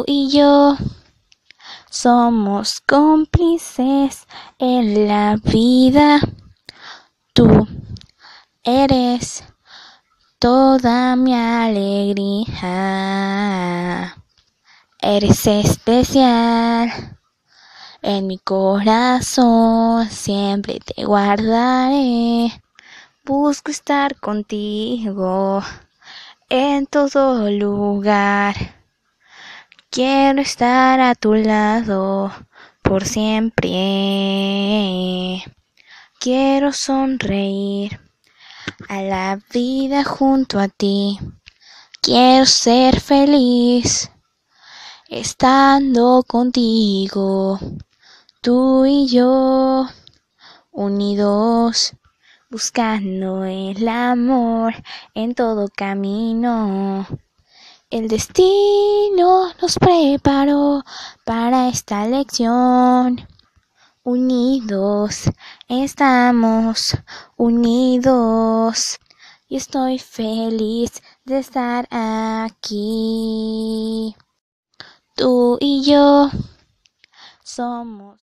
Tú y yo somos cómplices en la vida. Tú eres toda mi alegría. Eres especial. En mi corazón siempre te guardaré. Busco estar contigo en todo lugar. Quiero estar a tu lado por siempre. Quiero sonreír a la vida junto a ti. Quiero ser feliz estando contigo. Tú y yo unidos, buscando el amor en todo camino. El destino nos preparó para esta lección. Unidos, estamos unidos. Y estoy feliz de estar aquí. Tú y yo somos